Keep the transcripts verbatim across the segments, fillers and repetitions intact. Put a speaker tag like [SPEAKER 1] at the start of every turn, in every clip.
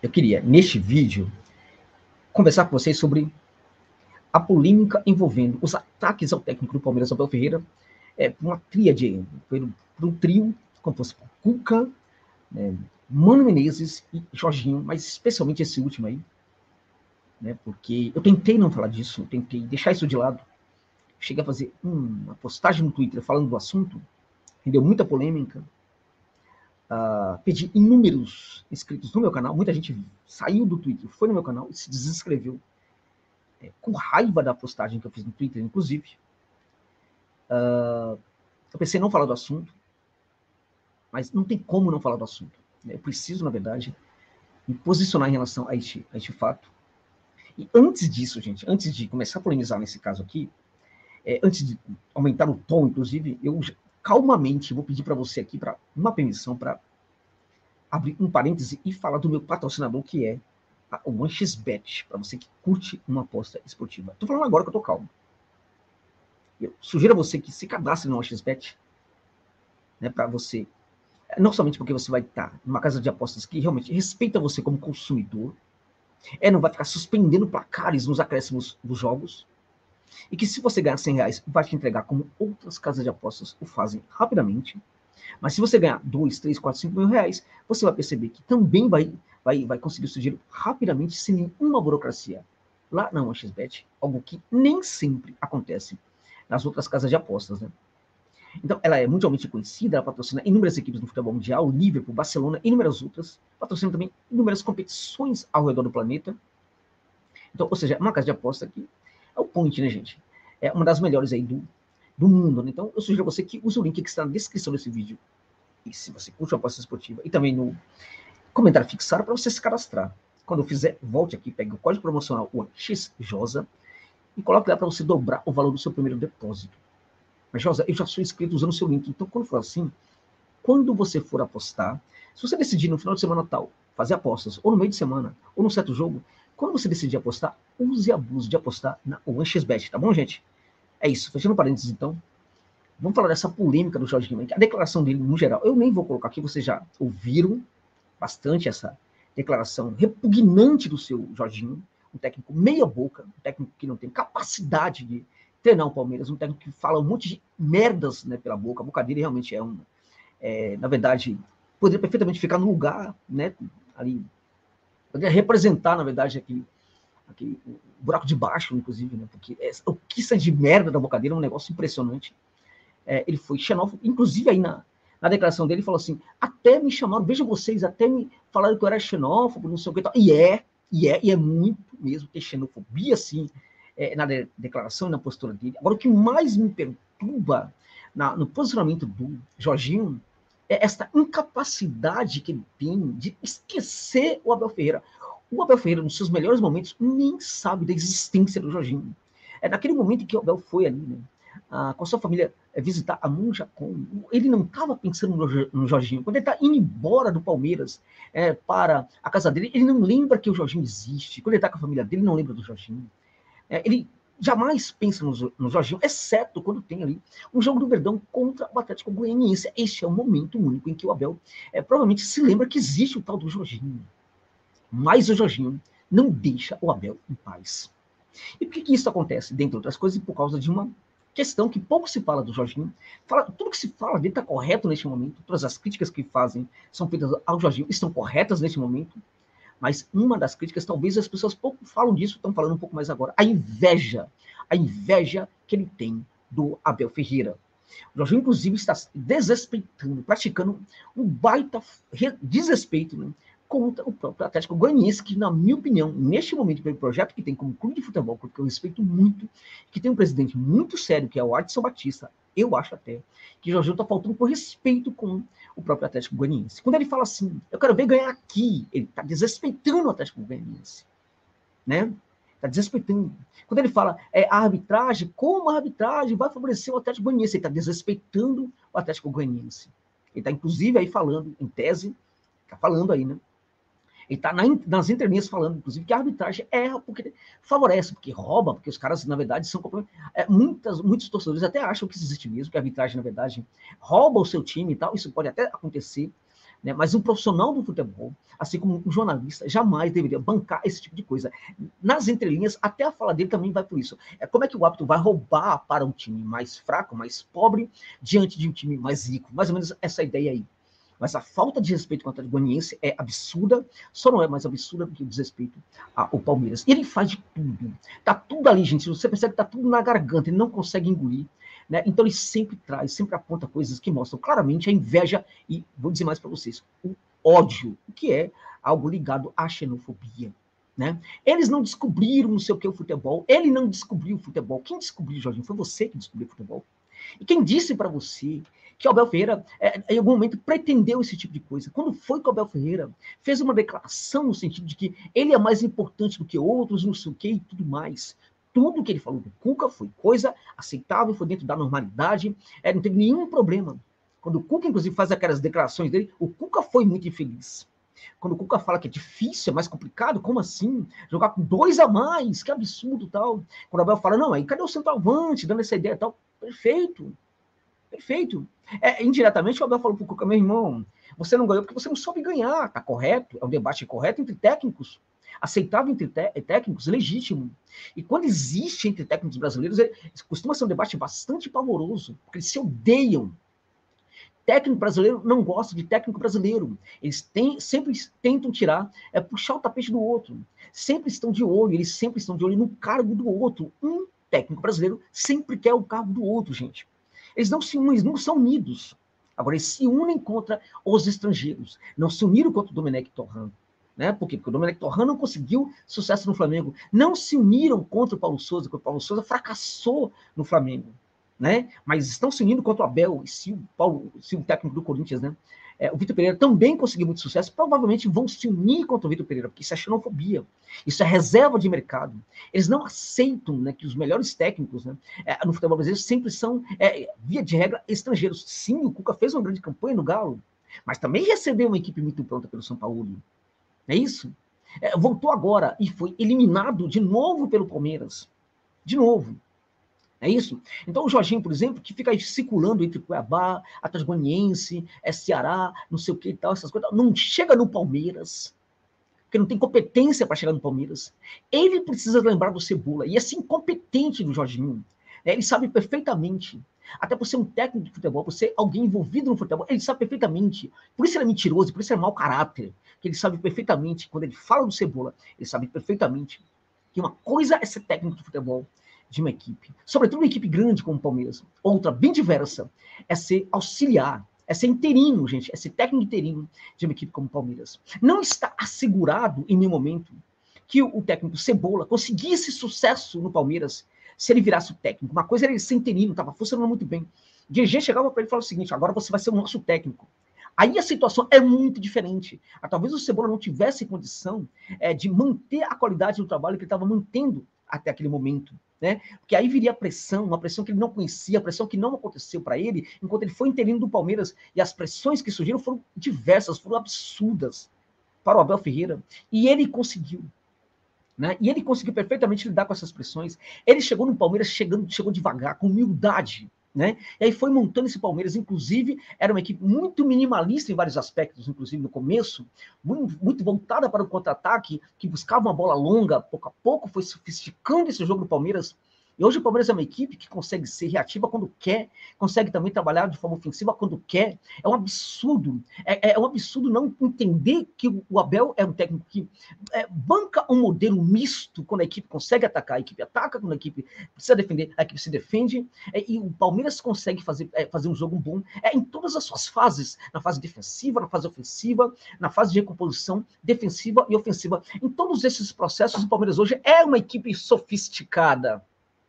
[SPEAKER 1] eu queria, neste vídeo, conversar com vocês sobre a polêmica envolvendo os ataques ao técnico do Palmeiras, Abel Ferreira, é, uma tríade, por um trio, como fosse Cuca, né, Mano Menezes e Jorginho, mas especialmente esse último aí, né, porque eu tentei não falar disso, eu tentei deixar isso de lado, cheguei a fazer uma postagem no Twitter falando do assunto, rendeu muita polêmica, uh, pedi inúmeros inscritos no meu canal, muita gente saiu do Twitter, foi no meu canal e se desinscreveu, é, com raiva da postagem que eu fiz no Twitter, inclusive. Uh, eu pensei em não falar do assunto, mas não tem como não falar do assunto. Eu preciso, na verdade, me posicionar em relação a este, a este fato. E antes disso, gente, antes de começar a polemizar nesse caso aqui, é, antes de aumentar o tom, inclusive, eu calmamente vou pedir para você aqui para uma permissão para abrir um parêntese e falar do meu patrocinador, que é a OneXBet, para você que curte uma aposta esportiva. Estou falando agora que eu estou calmo. Eu sugiro a você que se cadastre no OneXBet, né, para você, não somente porque você vai estar numa casa de apostas que realmente respeita você como consumidor, é, não vai ficar suspendendo placares nos acréscimos dos jogos, e que se você ganhar cem reais, vai te entregar como outras casas de apostas o fazem rapidamente. Mas se você ganhar dois, três, quatro, cinco mil reais, você vai perceber que também vai, vai, vai conseguir o seu dinheiro rapidamente, sem nenhuma burocracia. Lá na OneXBet, algo que nem sempre acontece nas outras casas de apostas, né? Então, ela é mundialmente conhecida, ela patrocina inúmeras equipes no futebol mundial, Liverpool, Barcelona, inúmeras outras, patrocina também inúmeras competições ao redor do planeta. Então, ou seja, é uma casa de aposta que é o point, né, gente? É uma das melhores aí do, do mundo, né? Então, eu sugiro a você que use o link que está na descrição desse vídeo, e se você curte a aposta esportiva, e também no comentário fixado para você se cadastrar. Quando eu fizer, volte aqui, pegue o código promocional OneXJosa e coloque lá para você dobrar o valor do seu primeiro depósito. Mas, Josa, eu já sou inscrito usando o seu link, então quando for assim, quando você for apostar, se você decidir no final de semana tal, fazer apostas, ou no meio de semana, ou num certo jogo, quando você decidir apostar, use e abuse de apostar na OneXBet, tá bom, gente? É isso, fechando parênteses, então, vamos falar dessa polêmica do Jorginho, a declaração dele, no geral, eu nem vou colocar aqui, vocês já ouviram bastante essa declaração repugnante do seu Jorginho, um técnico meia boca, um técnico que não tem capacidade de treinar o Palmeiras, um técnico que fala um monte de merdas, né, pela boca, a boca dele realmente é um, é, na verdade, poderia perfeitamente ficar no lugar, né, ali, poderia representar, na verdade, aquele, aquele buraco de baixo, inclusive, né, porque é, o que sai de merda da boca dele é um negócio impressionante. É, ele foi xenófobo, inclusive aí na, na declaração dele, ele falou assim, até me chamaram, vejam vocês, até me falaram que eu era xenófobo, não sei o que, e é, e é, e é muito mesmo ter xenofobia, assim, é, na de, declaração e na postura dele. Agora, o que mais me perturba na, no posicionamento do Jorginho é esta incapacidade que ele tem de esquecer o Abel Ferreira. O Abel Ferreira, nos seus melhores momentos, nem sabe da existência do Jorginho. É naquele momento em que o Abel foi ali, né, ah, com a sua família, é, visitar a Monjacom, ele não estava pensando no, no Jorginho. Quando ele está indo embora do Palmeiras é, para a casa dele, ele não lembra que o Jorginho existe. Quando ele está com a família dele, ele não lembra do Jorginho. É, ele jamais pensa no, no Jorginho, exceto quando tem ali um jogo do Verdão contra o Atlético Goianiense. Este é o momento único em que o Abel é, provavelmente se lembra que existe o tal do Jorginho. Mas o Jorginho não deixa o Abel em paz. E por que, que isso acontece? Dentre outras coisas, por causa de uma questão que pouco se fala do Jorginho. Fala, tudo que se fala dele está correto neste momento, todas as críticas que fazem são feitas ao Jorginho estão corretas neste momento, mas uma das críticas, talvez as pessoas pouco falam disso, estão falando um pouco mais agora, a inveja, a inveja que ele tem do Abel Ferreira. O Jorginho, inclusive, está desrespeitando, praticando um baita desrespeito, né, contra o próprio Atlético Goianiense, que, na minha opinião, neste momento, pelo projeto que tem como clube de futebol, porque eu respeito muito, que tem um presidente muito sério, que é o Adson Batista, eu acho até que o Jorginho está faltando por respeito com o próprio Atlético Goianiense. Quando ele fala assim, eu quero ver ganhar aqui, ele está desrespeitando o Atlético Goianiense, né? Está desrespeitando. Quando ele fala é, a arbitragem, como a arbitragem vai favorecer o Atlético Goianiense, ele está desrespeitando o Atlético Goianiense. Ele está, inclusive, aí falando, em tese, está falando aí, né? Ele está na, nas entrelinhas falando, inclusive, que a arbitragem erra porque favorece, porque rouba, porque os caras, na verdade, são... É, muitas, muitos torcedores até acham que isso existe mesmo, que a arbitragem, na verdade, rouba o seu time e tal. Isso pode até acontecer, né? Mas um profissional do futebol, assim como um jornalista, jamais deveria bancar esse tipo de coisa. Nas entrelinhas, até a fala dele também vai por isso. É como é que o árbitro vai roubar para um time mais fraco, mais pobre, diante de um time mais rico. Mais ou menos essa ideia aí. Mas a falta de respeito com o Atlético Goianiense é absurda, só não é mais absurda do que o desrespeito ao Palmeiras. E ele faz de tudo. Tá tudo ali, gente. Você percebe que tá tudo na garganta, ele não consegue engolir. Né? Então ele sempre traz, sempre aponta coisas que mostram claramente a inveja e, vou dizer mais para vocês, o ódio, que é algo ligado à xenofobia. Né? Eles não descobriram não sei o que o futebol, ele não descobriu o futebol. Quem descobriu, Jorginho? Foi você que descobriu o futebol. E quem disse para você que o Abel Ferreira, é, em algum momento, pretendeu esse tipo de coisa? Quando foi que o Abel Ferreira fez uma declaração no sentido de que ele é mais importante do que outros, não sei o que e tudo mais? Tudo que ele falou do Cuca foi coisa aceitável, foi dentro da normalidade, é, não teve nenhum problema. Quando o Cuca, inclusive, faz aquelas declarações dele, o Cuca foi muito infeliz. Quando o Cuca fala que é difícil, é mais complicado, como assim? Jogar com dois a mais, que absurdo tal. Quando o Abel fala, não, aí cadê o centroavante, dando essa ideia tal? Perfeito, perfeito. É, indiretamente o Abel falou pro Cuca, meu irmão, você não ganhou porque você não soube ganhar, tá correto? É um debate correto entre técnicos, aceitável entre técnicos, legítimo. E quando existe entre técnicos brasileiros, costuma ser um debate bastante pavoroso, porque eles se odeiam. Técnico brasileiro não gosta de técnico brasileiro. Eles têm, sempre tentam tirar, é puxar o tapete do outro. Sempre estão de olho, eles sempre estão de olho no cargo do outro. Um técnico brasileiro sempre quer o cargo do outro, gente. Eles não se unem, eles não são unidos. Agora, eles se unem contra os estrangeiros. Não se uniram contra o Domenech Torrent. Né? Por quê? Porque o Domenech Torrent não conseguiu sucesso no Flamengo. Não se uniram contra o Paulo Sousa, porque o Paulo Sousa fracassou no Flamengo. Né? Mas estão se unindo contra o Abel, e se o, Paulo, se o técnico do Corinthians, né? É, o Vitor Pereira também conseguiu muito sucesso, provavelmente vão se unir contra o Vitor Pereira, porque isso é xenofobia, isso é reserva de mercado. Eles não aceitam, né, que os melhores técnicos, né, é, no futebol brasileiro sempre são, é, via de regra, estrangeiros. Sim, o Cuca fez uma grande campanha no Galo, mas também recebeu uma equipe muito pronta pelo São Paulo. É isso? É, voltou agora e foi eliminado de novo pelo Palmeiras. De novo. É isso? Então o Jorginho, por exemplo, que fica aí circulando entre Cuiabá, Atlético Goianiense, é Ceará, não sei o que e tal, essas coisas, não chega no Palmeiras, porque não tem competência para chegar no Palmeiras. Ele precisa lembrar do Cebola, e esse incompetente do Jorginho, né, ele sabe perfeitamente, até por ser um técnico de futebol, por ser alguém envolvido no futebol, ele sabe perfeitamente, por isso ele é mentiroso, por isso ele é mau caráter, que ele sabe perfeitamente, quando ele fala do Cebola, ele sabe perfeitamente que uma coisa é ser técnico de futebol, de uma equipe, sobretudo uma equipe grande como o Palmeiras. Outra, bem diversa, é ser auxiliar, é ser interino, gente, é ser técnico interino de uma equipe como o Palmeiras. Não está assegurado, em nenhum momento, que o técnico Cebola conseguisse sucesso no Palmeiras se ele virasse o técnico. Uma coisa era ele ser interino, estava funcionando muito bem. O dirigente chegava para ele e falava o seguinte, agora você vai ser o nosso técnico. Aí a situação é muito diferente. Talvez o Cebola não tivesse condição é, de manter a qualidade do trabalho que ele estava mantendo até aquele momento. Né? Porque aí viria a pressão, uma pressão que ele não conhecia, a pressão que não aconteceu para ele, enquanto ele foi interino do Palmeiras, e as pressões que surgiram foram diversas, foram absurdas para o Abel Ferreira, e ele conseguiu. Né? E ele conseguiu perfeitamente lidar com essas pressões. Ele chegou no Palmeiras, chegando, chegou devagar, com humildade. Né? E aí foi montando esse Palmeiras, inclusive, era uma equipe muito minimalista em vários aspectos, inclusive no começo, muito, muito voltada para o contra-ataque, que buscava uma bola longa, pouco a pouco foi sofisticando esse jogo do Palmeiras. E hoje o Palmeiras é uma equipe que consegue ser reativa quando quer, consegue também trabalhar de forma ofensiva quando quer. É um absurdo. É, é um absurdo não entender que o Abel é um técnico que é, banca um modelo misto quando a equipe consegue atacar, a equipe ataca, quando a equipe precisa defender, a equipe se defende. É, e o Palmeiras consegue fazer, é, fazer um jogo bom é, em todas as suas fases, na fase defensiva, na fase ofensiva, na fase de recomposição defensiva e ofensiva. Em todos esses processos, o Palmeiras hoje é uma equipe sofisticada.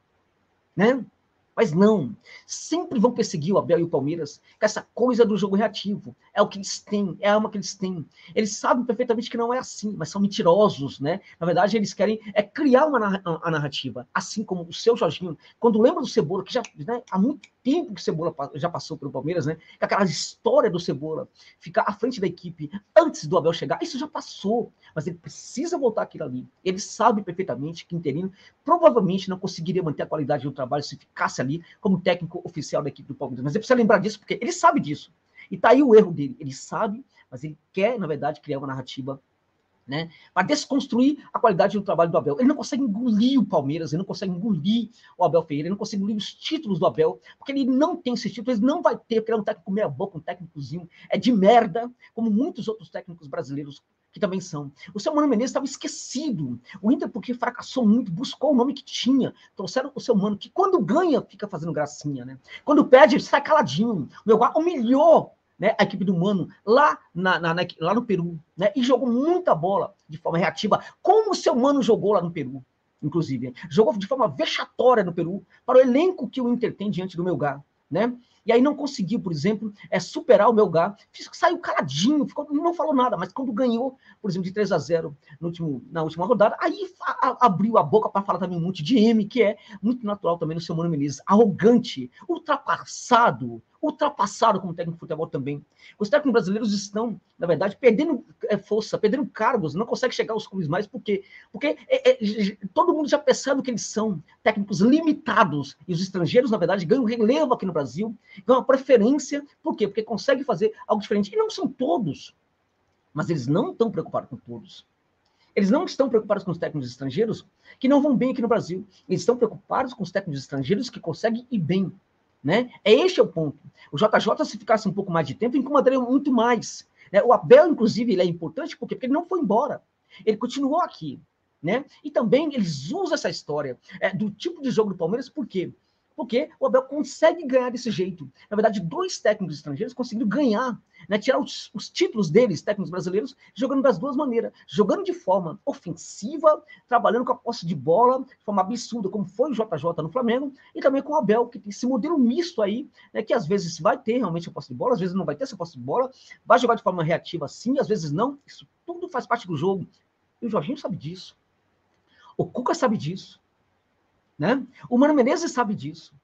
[SPEAKER 1] Né? Mas não, sempre vão perseguir o Abel e o Palmeiras com essa coisa do jogo reativo. É o que eles têm, é a arma que eles têm. Eles sabem perfeitamente que não é assim, mas são mentirosos, né? Na verdade, eles querem é criar uma a narrativa, assim como o seu Jorginho. Quando lembra do Cebola, que já né, há muito tempo que o Cebola já passou pelo Palmeiras, né? Que aquela história do Cebola ficar à frente da equipe antes do Abel chegar, isso já passou, mas ele precisa voltar aquilo ali. Ele sabe perfeitamente que interino provavelmente não conseguiria manter a qualidade do trabalho se ficasse ali como técnico oficial da equipe do Palmeiras. Mas ele precisa lembrar disso, porque ele sabe disso. E tá aí o erro dele. Ele sabe, mas ele quer, na verdade, criar uma narrativa, né, para desconstruir a qualidade do trabalho do Abel. Ele não consegue engolir o Palmeiras, ele não consegue engolir o Abel Ferreira, ele não consegue engolir os títulos do Abel, porque ele não tem esses títulos, ele não vai ter, porque ele é um técnico meia boca, um técnicozinho, é de merda, como muitos outros técnicos brasileiros que também são. O seu Mano Menezes estava esquecido. O Inter, porque fracassou muito, buscou o nome que tinha, trouxeram o seu Mano, que quando ganha, fica fazendo gracinha, né? Quando perde, sai caladinho. O Melgar humilhou, né, a equipe do Mano lá, na, na, na, lá no Peru, né, e jogou muita bola de forma reativa, como o seu Mano jogou lá no Peru, inclusive. Jogou de forma vexatória no Peru, para o elenco que o Inter tem diante do Melgar, né? E aí não conseguiu, por exemplo, é, superar o Melgar, saiu caladinho, ficou, não falou nada, mas quando ganhou, por exemplo, de três a zero no último, na última rodada, aí a, a, abriu a boca para falar também um monte de M, que é muito natural também no seu Mano Menezes, arrogante, ultrapassado, ultrapassado como técnico de futebol também. Os técnicos brasileiros estão, na verdade, perdendo é, força, perdendo cargos, não conseguem chegar aos clubes mais, por quê? Porque é, é, todo mundo já percebe que eles são técnicos limitados, e os estrangeiros, na verdade, ganham relevo aqui no Brasil, ganham uma preferência, por quê? Porque conseguem fazer algo diferente, e não são todos, mas eles não estão preocupados com todos. Eles não estão preocupados com os técnicos estrangeiros que não vão bem aqui no Brasil, eles estão preocupados com os técnicos estrangeiros que conseguem ir bem. Né? É este é o ponto. O J J, se ficasse um pouco mais de tempo, incomodaria muito mais. Né? O Abel, inclusive, ele é importante por quê? Porque ele não foi embora. Ele continuou aqui. Né? E também eles usam essa história é, do tipo de jogo do Palmeiras, por quê? Porque o Abel consegue ganhar desse jeito. Na verdade, dois técnicos estrangeiros conseguiram ganhar, né, tirar os, os títulos deles, técnicos brasileiros, jogando das duas maneiras. Jogando de forma ofensiva, trabalhando com a posse de bola, de forma absurda, como foi o J J no Flamengo, e também com o Abel, que tem esse modelo misto aí, né, que às vezes vai ter realmente a posse de bola, às vezes não vai ter essa posse de bola, vai jogar de forma reativa sim, às vezes não. Isso tudo faz parte do jogo. E o Jorginho sabe disso. O Cuca sabe disso. Né? O Mano Menezes sabe disso.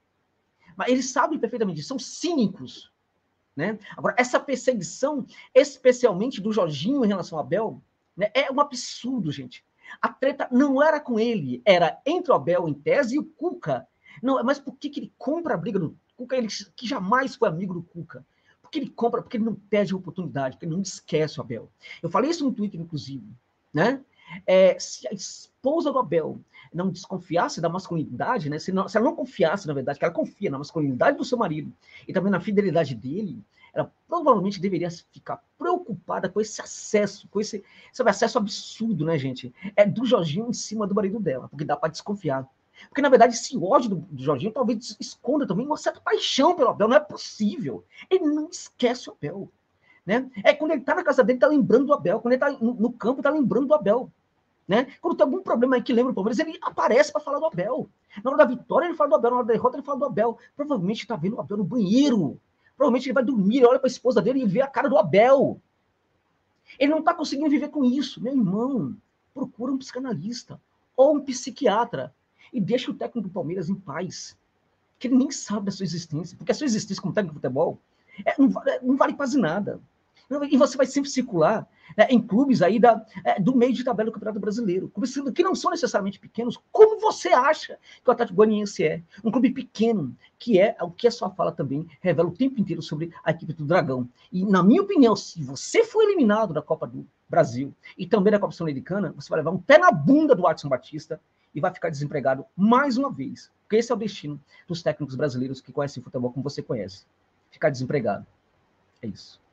[SPEAKER 1] Mas eles sabem perfeitamente disso, são cínicos. Né? Agora, essa perseguição, especialmente do Jorginho em relação a Abel, né, é um absurdo, gente. A treta não era com ele, era entre o Abel, em tese, e o Cuca. Não, mas por que, que ele compra a briga do Cuca, ele que jamais foi amigo do Cuca? Porque ele compra, porque ele não perde a oportunidade, porque ele não esquece o Abel. Eu falei isso no Twitter, inclusive. Né? É, se a esposa do Abel não desconfiasse da masculinidade, né? se, não, se ela não confiasse, na verdade, que ela confia na masculinidade do seu marido e também na fidelidade dele, ela provavelmente deveria ficar preocupada com esse acesso, com esse, esse acesso absurdo, né, gente? É do Jorginho em cima do marido dela, porque dá para desconfiar. Porque, na verdade, esse ódio do, do Jorginho talvez esconda também uma certa paixão pelo Abel, não é possível. Ele não esquece o Abel. Né? É quando ele está na casa dele, está lembrando do Abel. Quando ele está no, no campo, está lembrando do Abel. Né? Quando tem algum problema aí que lembra o Palmeiras, ele aparece para falar do Abel. Na hora da vitória, ele fala do Abel. Na hora da derrota, ele fala do Abel. Provavelmente está vendo o Abel no banheiro. Provavelmente ele vai dormir, ele olha para a esposa dele e vê a cara do Abel. Ele não está conseguindo viver com isso. Meu irmão, procura um psicanalista ou um psiquiatra e deixa o técnico do Palmeiras em paz. Que ele nem sabe da sua existência. Porque a sua existência como técnico de futebol é, não, não vale quase nada. E você vai sempre circular, né, em clubes aí da, é, do meio de tabela do Campeonato Brasileiro. Clubes que não são necessariamente pequenos, como você acha que o Atlético Goianiense é. Um clube pequeno, que é o que a sua fala também revela o tempo inteiro sobre a equipe do Dragão. E, na minha opinião, se você for eliminado da Copa do Brasil e também da Copa Sul-Americana, você vai levar um pé na bunda do Adson Batista e vai ficar desempregado mais uma vez. Porque esse é o destino dos técnicos brasileiros que conhecem futebol como você conhece. Ficar desempregado. É isso.